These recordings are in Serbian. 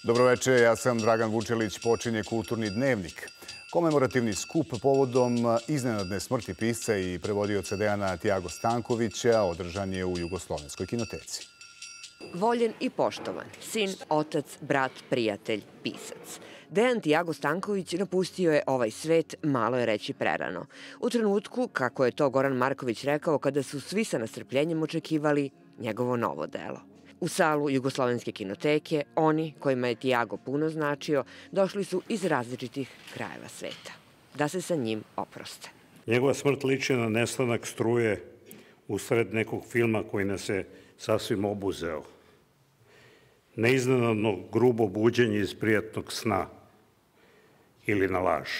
Dobroveče, ja sam Dragan Vučelić, počinje Kulturni dnevnik. Komemorativni skup povodom iznenadne smrti pisca i prevodioca Dejana Tiago Stankovića održan je u Jugoslovenskoj kinoteci. Voljen i poštovan, sin, otac, brat, prijatelj, pisac. Dejan Tiago Stanković napustio je ovaj svet, malo je reći prerano. U trenutku, kako je to Goran Marković rekao, kada su svi sa nestrpljenjem očekivali njegovo novo delo. U salu Jugoslovenske kinoteke, oni kojima je Tiago puno značio, došli su iz različitih krajeva sveta, da se sa njim oproste. Njegova smrt liči na nestanak struje usred nekog filma koji nas je sasvim obuzeo. Neiznenadno grubo buđenje iz prijatnog sna ili na laž.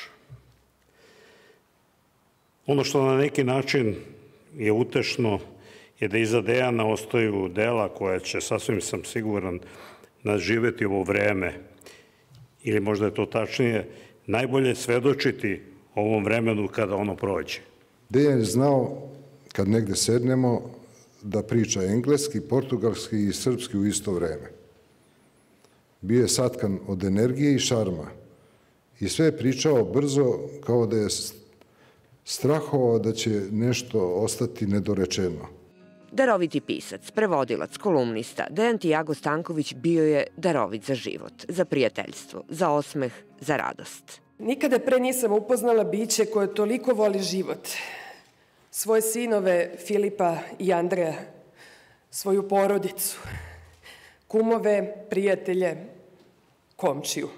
Ono što na neki način je utešno je da iza Dejana ostaju dela koja će, sasvim sam siguran, nadživeti ovo vreme, ili možda je to tačnije, najbolje svedočiti ovom vremenu kada ono prođe. Dejan je znao, kad negde sednemo, da priča engleski, portugalski i srpski u isto vreme. Bio je satkan od energije i šarma i sve je pričao brzo, kao da je strahovao da će nešto ostati nedorečeno. Daroviti pisac, prevodilac, kolumnista, Dejan Tiago Stanković bio je darovit za život, za prijateljstvo, za osmeh, za radost. Nikada pre nisam upoznala biće koje toliko voli život. Svoje sinove Filipa i Andreja, svoju porodicu, kumove, prijatelje, komšiju.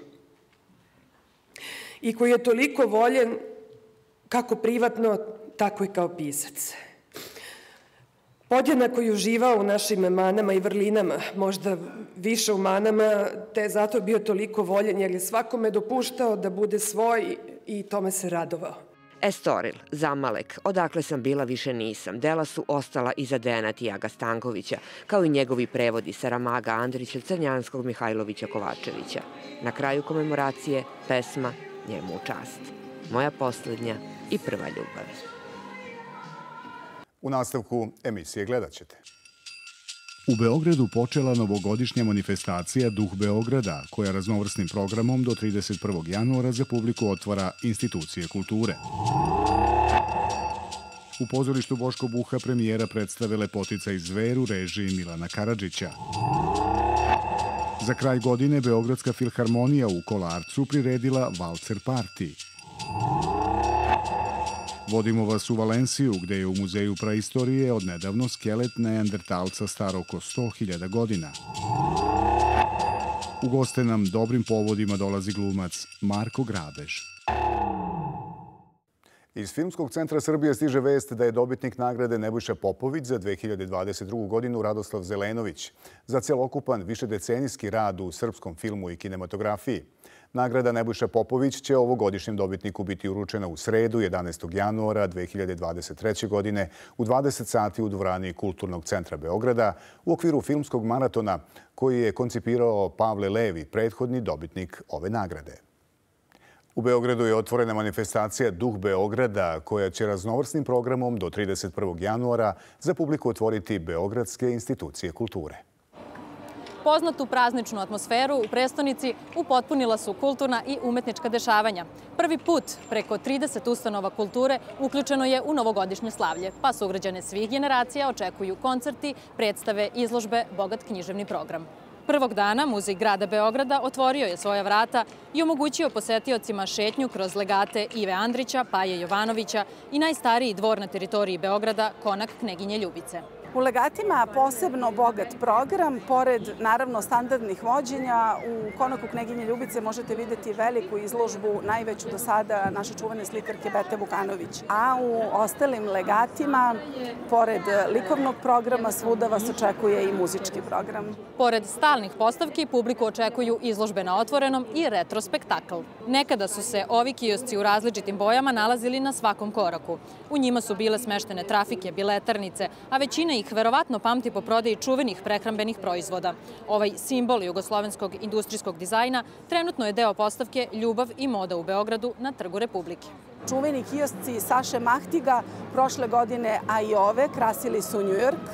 I koji je toliko voljen kako privatno, tako i kao pisac. Podjednako je uživao u našim manama i vrlinama, možda više u manama, te je zato bio toliko voljen jer je svakome dopuštao da bude svoj i tome se radovao. Estoril, Zamalek, Odakle sam bila više nisam, dela su ostala iza Dejana Tiaga Stankovića, kao i njegovi prevodi Saramaga Andrića, Crnjanskog, Mihajlovića, Kovačevića. Na kraju komemoracije pesma njemu u čast. Moja poslednja i prva ljubav. U nastavku emisije gledat ćete. U Beogradu počela novogodišnja manifestacija Duh Beograda, koja raznovrsnim programom do 31. januara za publiku otvara institucije kulture. U pozorištu Boško Buha premijera predstave Lepotica i zver u režiji Milana Karadžića. Za kraj godine Beogradska filharmonija u Kolarcu priredila Valcer Parti. Vodimo vas u Valenciju, gde je u Muzeju praistorije odnedavno skelet neandertalca star oko 100.000 godina. U goste nam dobrim povodima dolazi glumac Marko Grabež. Iz Filmskog centra Srbije stiže vest da je dobitnik nagrade Nebojša Popović za 2022. godinu Radoslav Zelenović za celokupan višedecenijski rad u srpskom filmu i kinematografiji. Nagrada Nebojša Popović će ovogodišnjem dobitniku biti uručena u sredu 11. januara 2023. godine u 20 sati u dvorani Kulturnog centra Beograda u okviru filmskog maratona koji je koncipirao Pavle Levi, prethodni dobitnik ove nagrade. U Beogradu je otvorena manifestacija Duh Beograda koja će raznovrsnim programom do 31. januara za publiku otvoriti beogradske institucije kulture. Poznatu prazničnu atmosferu u prestonici upotpunila su kulturna i umetnička dešavanja. Prvi put preko 30 ustanova kulture uključeno je u novogodišnje slavlje, pa sugrađane svih generacija očekuju koncerti, predstave, izložbe, bogat književni program. Prvog dana Muzej grada Beograda otvorio je svoja vrata i omogućio posetiocima šetnju kroz legate Ive Andrića, Paje Jovanovića i najstariji dvor na teritoriji Beograda, konak Kneginje Ljubice. U legatima posebno bogat program, pored naravno standardnih vođenja, u konaku Kneginje Ljubice možete videti veliku izložbu, najveću do sada naše čuvene slikarke Bete Vukanović. A u ostalim legatima, pored likovnog programa, svuda vas očekuje i muzički program. Pored stalnih postavki, publiku očekuju izložbe na otvorenom i retrospektakl. Nekada su se ovi kiosci u različitim bojama nalazili na svakom koraku. U njima su bile smeštene trafike, biletarnice, a većina ih verovatno pamti po prodaji čuvenih prehrambenih proizvoda. Ovaj simbol jugoslovenskog industrijskog dizajna trenutno je deo postavke Ljubav i moda u Beogradu na Trgu Republike. Čuveni kiosci Saše Mahtiga prošle godine, a i ove, krasili su Njujork.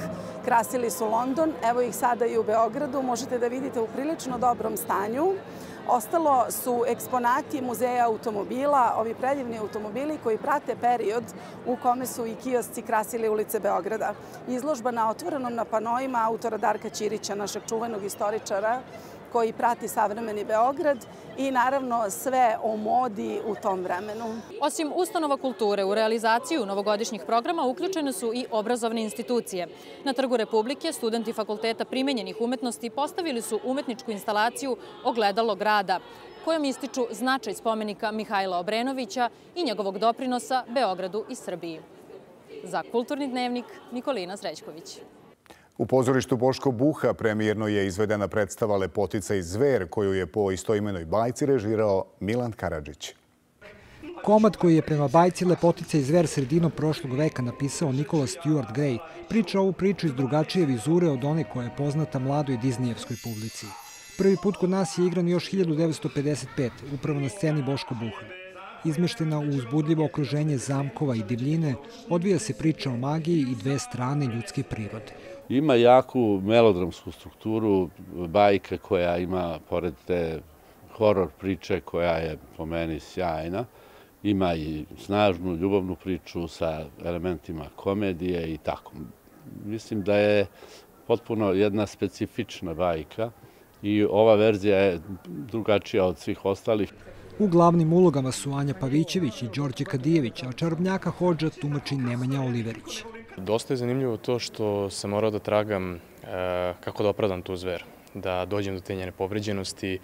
krasili su London, evo ih sada i u Beogradu, možete da vidite u prilično dobrom stanju. Ostalo su eksponati muzeja automobila, ovi predivni automobili koji prate period u kome su i kiosci krasili ulice Beograda. Izložba na otvorenom na panoima autora Darka Ćirića, našeg čuvenog istoričara, koji prati savremeni Beograd i naravno sve o modi u tom vremenu. Osim ustanova kulture, u realizaciju novogodišnjih programa uključene su i obrazovne institucije. Na Trgu Republike studenti Fakulteta primenjenih umetnosti postavili su umetničku instalaciju Ogledalo grada, kojom ističu značaj spomenika Mihajla Obrenovića i njegovog doprinosa Beogradu i Srbiji. Za Kulturni dnevnik, Nikolina Srećković. U pozorištu Boško Buha premijerno je izvedena predstava Lepotica i zver, koju je po istoimenoj bajci režirao Milan Karadžić. Komad koji je prema bajci Lepotica i zver sredinom prošlog veka napisao Nikola Stuart Gray priča ovu priču iz drugačije vizure od one koja je poznata mladoj Disneyevskoj publici. Prvi put kod nas je igran još 1955, upravo na sceni Boško Buha. Izmeštena u uzbudljivo okruženje zamkova i divljine, odvija se priča o magiji i dve strane ljudske prirode. Ima jaku melodramsku strukturu, bajka koja ima, pored te horor priče koja je po meni sjajna, ima i snažnu ljubavnu priču sa elementima komedije i tako. Mislim da je potpuno jedna specifična bajka i ova verzija je drugačija od svih ostalih. U glavnim ulogama su Anja Pavićević i Đorđe Kadijević, a čarobnjaka Hodža tumači Nemanja Oliverić. Dosta je zanimljivo to što sam morao da tragam kako da opravdam tu zver, da dođem do te njene povređenosti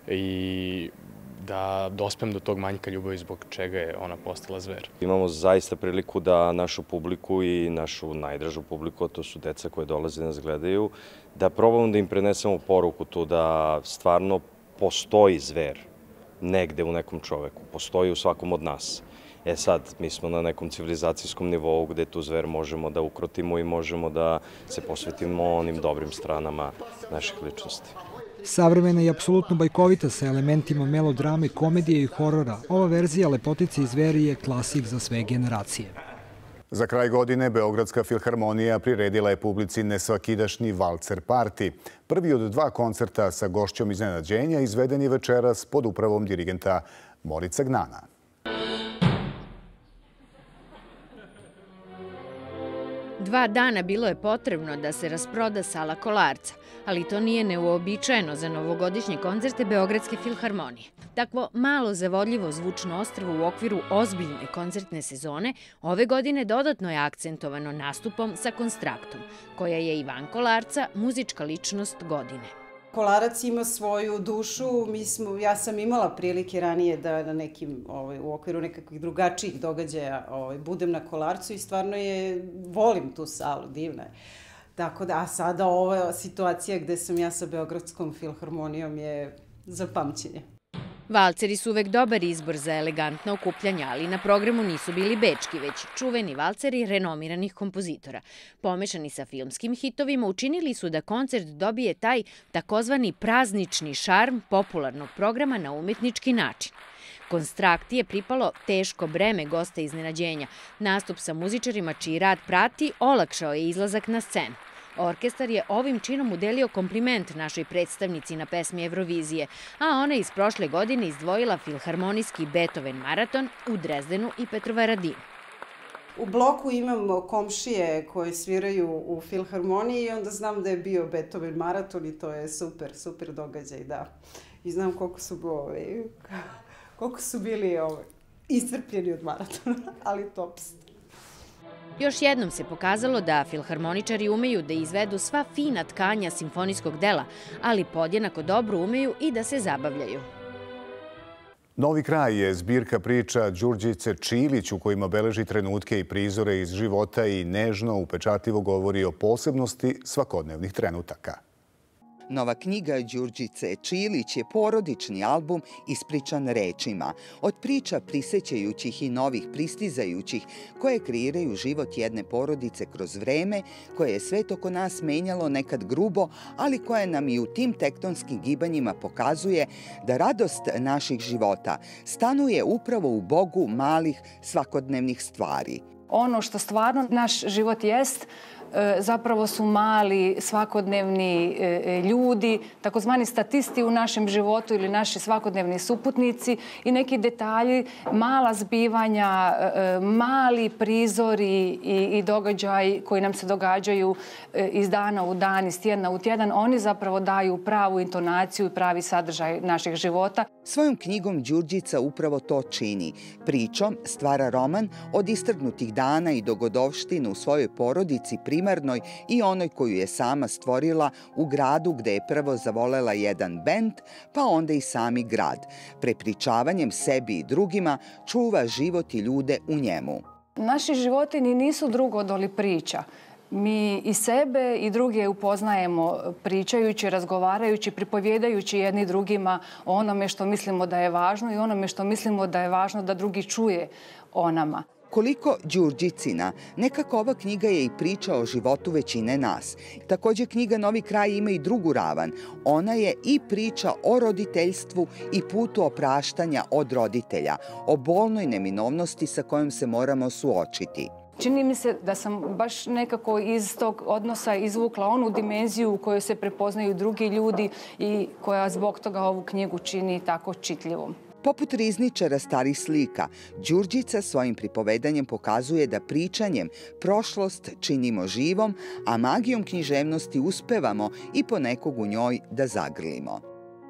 i da dospem do tog manjka ljubavi zbog čega je ona postala zver. Imamo zaista priliku da našu publiku i našu najdražu publiku, to su deca koje dolaze da nas gledaju, da probamo da im prenesemo poruku tu da stvarno postoji zver negde u nekom čoveku, postoji u svakom od nas. Sad, mi smo na nekom civilizacijskom nivou gde tu zver možemo da ukrotimo i možemo da se posvetimo onim dobrim stranama naših ličnosti. Savremena i apsolutno bajkovita sa elementima melodrame, komedije i horora, ova verzija Lepotice i zveri je klasik za sve generacije. Za kraj godine Beogradska filharmonija priredila je publici nesvakidašnji valcer parti. Prvi od dva koncerta sa gošćom iznenađenja izveden je večeras pod upravom dirigenta Morica Gnana. Dva dana bilo je potrebno da se rasproda sala Kolarca, ali to nije neuobičajeno za novogodišnje koncerte Beogradske filharmonije. Takvo malo zavodljivo zvučno ostrvo u okviru ozbiljne koncertne sezone ove godine dodatno je akcentovano nastupom sa Konstraktom, koja je Ivan Kolarca muzička ličnost godine. Kolarac ima svoju dušu, ja sam imala prilike ranije da na nekim, u okviru nekakvih drugačijih događaja budem na Kolarcu i stvarno volim tu salu, divna je. Tako da, a sada ova situacija gde sam ja sa Beogradskom filharmonijom je za pamćenje. Valceri su uvek dobar izbor za elegantna okupljanja, ali na programu nisu bili bečki, već čuveni valceri renomiranih kompozitora. Pomešani sa filmskim hitovima učinili su da koncert dobije taj takozvani praznični šarm popularnog programa na umetnički način. Konstrakti je pripalo teško breme gosta iznenađenja. Nastup sa muzičarima čiji rad prati olakšao je izlazak na scenu. Orkestar je ovim činom udelio kompliment našoj predstavnici na pesmi Eurovizije, a ona iz prošle godine izdvojila filharmonijski Beethoven maraton u Drezdenu i Petrovaradinu. U bloku imam komšije koje sviraju u filharmoniji i onda znam da je bio Beethoven maraton i to je super događaj, da. I znam koliko su bili iscrpljeni od maratona, ali tops. Još jednom se pokazalo da filharmoničari umeju da izvedu sva fina tkanja simfonijskog dela, ali podjednako dobro umeju i da se zabavljaju. Novi kraj je zbirka priča Đurđice Čilić u kojima beleži trenutke i prizore iz života i nežno, upečatljivo govori o posebnosti svakodnevnih trenutaka. Nova knjiga Đurđice Čilić je porodični album ispričan rečima, od priča prisećajućih i novih pristizajućih koje kreiraju život jedne porodice kroz vreme, koje je svet oko nas menjalo nekad grubo, ali koje nam i u tim tektonskim gibanjima pokazuje da radost naših života stanuje upravo u Bogu malih svakodnevnih stvari. Ono što stvarno naš život jest, zapravo su mali svakodnevni ljudi, takozvani statisti u našem životu ili naši svakodnevni suputnici i neki detalji, mala zbivanja, mali prizori i događaji koji nam se događaju iz dana u dan, iz tjedna u tjedan, oni zapravo daju pravu intonaciju i pravi sadržaj naših života. Svojom knjigom Đurđica upravo to čini. Pričom stvara roman od istrgnutih dana i dogodovština u svojoj porodici primarnoj i onoj koju je sama stvorila u gradu gde je prvo zavolela jedan bend, pa onda i sami grad. Prepričavanjem sebi i drugima čuva život i ljude u njemu. Naši životi nisu drugo doli priča. Mi i sebe i druge upoznajemo pričajući, razgovarajući, pripovjedajući jedni drugima o onome što mislimo da je važno i onome što mislimo da je važno da drugi čuje o nama. Koliko Đurđicina, nekako ova knjiga je i priča o životu većine nas. Također knjiga Novi kraj ima i drugu ravan. Ona je i priča o roditeljstvu i putu opraštanja od roditelja, o bolnoj neminovnosti sa kojom se moramo suočiti. Čini mi se da sam baš nekako iz tog odnosa izvukla onu dimenziju u kojoj se prepoznaju drugi ljudi i koja zbog toga ovu knjigu čini tako čitljivom. Poput rizničara starih slika, Đurđica svojim pripovedanjem pokazuje da pričanjem prošlost činimo živom, a magijom književnosti uspevamo i ponekog u njoj da zagrlimo.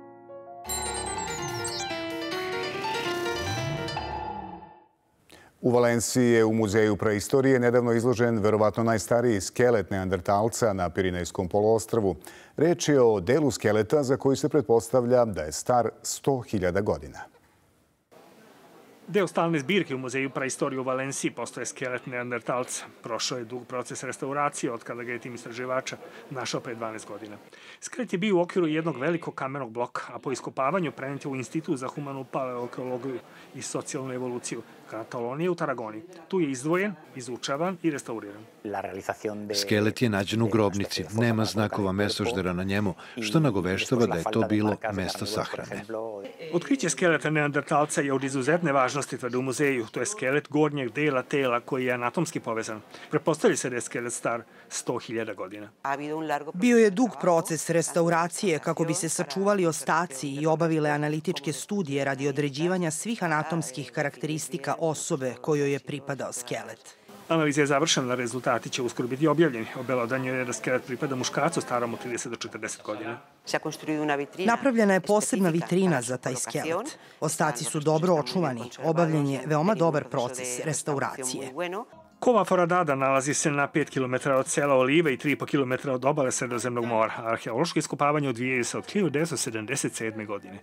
U Valenciji je u Muzeju preistorije nedavno izložen verovatno najstariji skelet neandertalca na Pirinejskom poluostrvu. Reč je o delu skeleta za koji se pretpostavlja da je star 100.000 godina. Deo stalne zbirke u Muzeju preistorije u Valenciji postoje skelet neandertalca. Prošao je dug proces restauracije od kada ga je tim istraživača našao pre 12 godina. Skelet je bio u okviru jednog velikog kamenog bloka, a po iskopavanju prenet je u Institut za humanu paleoekologiju i socijalnu evoluciju Katalonije u Tarragoni. Tu je izdvojen, izučavan i restauriran. Skelet je nađen u grobnici. Nema znakova mesoždera na njemu, što nagoveštava da je to bilo mesto sahrane. Otkriće skeleta neandertalca je od izuzetne važnosti tvrde u muzeju. To je skelet gornjeg dela tela koji je anatomski povezan. Pretpostavlja se da je skelet star 100.000 godina. Bio je dug proces restauracije kako bi se sačuvali ostaci i obavile analitičke studije radi određivanja svih anatomskih karakteristika osobe kojoj je pripadao skelet. Analiza je završena, rezultati će uskoro biti objavljeni. Obelodanjeno je da skelet pripada muškarcu starom od 30 do 40 godina. Napravljena je posebna vitrina za taj skelet. Ostaci su dobro očuvani. Obavljen je veoma dobar proces restauracije. Kova Foradada nalazi se na 5 km od sela Olive i 3,5 km od obale Sredozemnog mora. Arheološko iskopavanje odvijaju se od 1977. godine.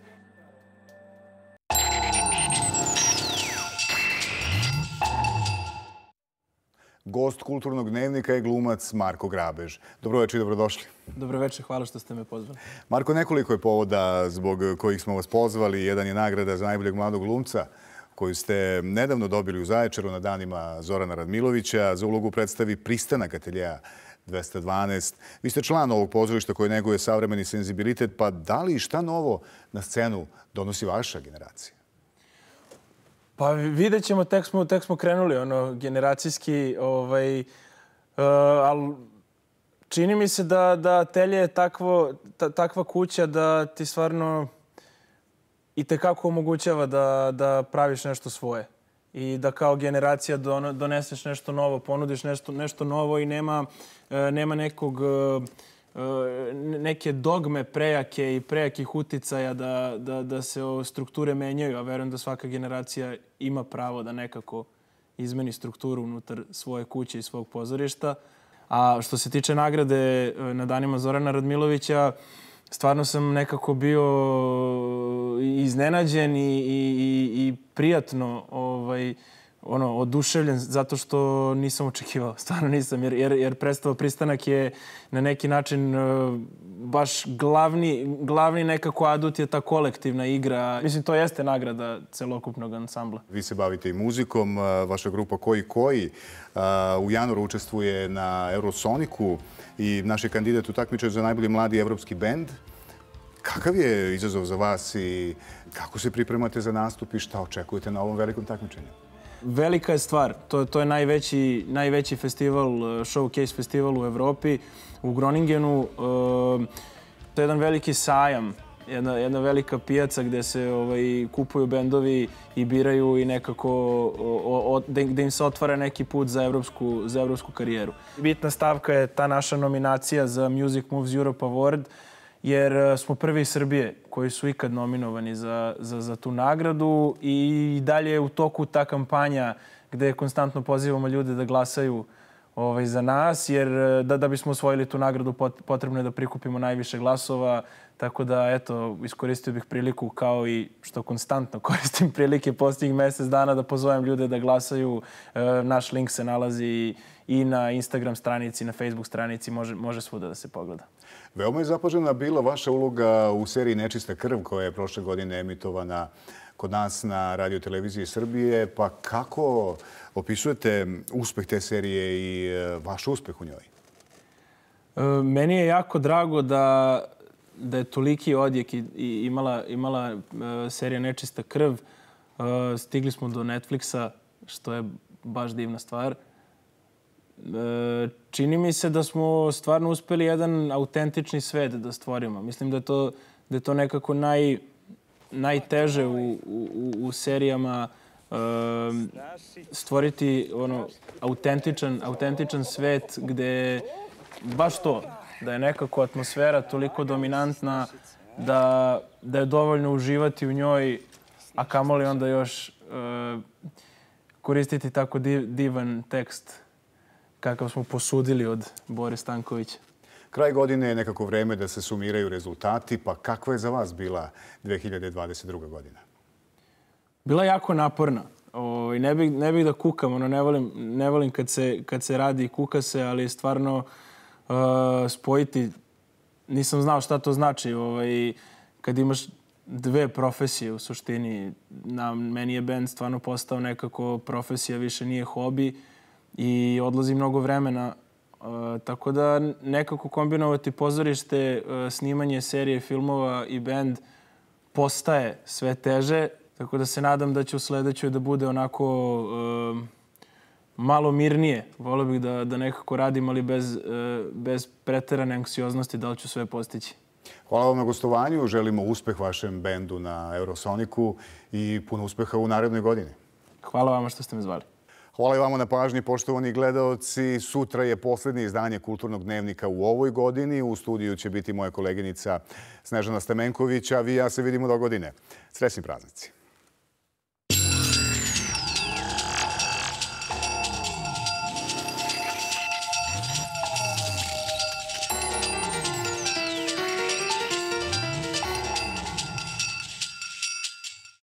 Gost Kulturnog dnevnika je glumac Marko Grabež. Dobroveče i dobrodošli. Dobroveče, hvala što ste me pozvali. Marko, nekoliko je povoda zbog kojih smo vas pozvali. Jedan je nagrada za najboljeg mladog glumca koju ste nedavno dobili u Zaječaru na danima Zorana Radmilovića za ulogu predstavi Pristanak ateljeja 212. Vi ste član ovog pozorišta koji neguje savremeni senzibilitet, pa da li i šta novo na scenu donosi vaša generacija? Pa vidjet ćemo, tek smo krenuli, generacijski, ali čini mi se da atelje je takva kuća da ti stvarno i tekako omogućava da praviš nešto svoje i da kao generacija doneseš nešto novo, ponudiš nešto novo i nema neke dogme prejake i prejakih uticaja da se strukture menjaju, a verujem da svaka generacija ima pravo da nekako izmeni strukturu unutar svoje kuće i svog pozorišta. A što se tiče nagrade na danima Zorana Radmilovića, stvarno sam nekako bio iznenađen i prijatno oduševljen zato što nisam očekivao, stvarno nisam, jer predstava Pristanak je na neki način baš glavni nekako adut je ta kolektivna igra. Mislim, to jeste nagrada celokupnog ansambla. Vi se bavite i muzikom, vaša grupa Koji u januaru učestvuje na Eurosoniku i naš je kandidat u takmičenju za najbolji mladi evropski bend. Kakav je izazov za vas i kako se pripremate za nastup i šta očekujete na ovom velikom takmičenju? velika je stvar. To je najveći festival, showcase festival u Evropi, u Groningenu. To je jedan veliki sajam, jedna velika pijaca gde se kupuju bendovi i biraju i nekako da im se otvara neki put za evropsku karijeru. Bitna stavka je ta naša nominacija za Music Moves Europe Award, jer smo prvi iz Srbije koji su ikad nominovani za tu nagradu i dalje je u toku ta kampanja gde konstantno pozivamo ljude da glasaju za nas, jer da bismo osvojili tu nagradu potrebno je da prikupimo najviše glasova, tako da, eto, iskoristio bih priliku kao i što konstantno koristim prilike posljednjih mesec dana da pozovem ljude da glasaju. Naš link se nalazi i na Instagram stranici, na Facebook stranici, može svuda da se pogleda. Veoma je zapažena bila vaša uloga u seriji Nečista krv koja je prošle godine emitovana kod nas na Radio televiziji Srbije. Pa kako opisujete uspeh te serije i vaš uspeh u njoj? Meni je jako drago da je toliki odjek i imala serija Nečista krv. Stigli smo do Netflixa, što je baš divna stvar. Čini mi se da smo stvarno uspeli jedan autentični svet da stvorimo. Mislim da je to nekako najteže u serijama stvoriti autentičan svet gde baš to, da je nekako atmosfera toliko dominantna da je dovoljno uživati u njoj, a kamoli onda još koristiti tako divan tekst kakav smo posudili od Bore Stankovića. Kraj godine je nekako vreme da se sumiraju rezultati, pa kakva je za vas bila 2022. godina? Bila jako naporna. Ne bih da kukam, ne volim kad se radi i kuka se, ali stvarno spojiti, nisam znao šta to znači. Kad imaš dve profesije u suštini, meni je bend stvarno postao nekako profesija, više nije hobi i odlazi mnogo vremena. Tako da nekako kombinovati pozorište, snimanje serije filmova i bend postaje sve teže. Tako da se nadam da će u sledećoj da bude onako malo mirnije. Voleo bih da nekako radim, ali bez preterane anksioznosti da li ću sve postići. Hvala vam na gostovanju. Želimo uspeh vašem bendu na Eurosoniku i puno uspeha u narednoj godini. Hvala vama što ste me zvali. Hvala i vama na pažnji, poštovani gledaoci. Sutra je poslednje izdanje Kulturnog dnevnika u ovoj godini. U studiju će biti moja koleginica Snežana Stamenković, a vi i ja se vidimo do godine. Srećni praznici.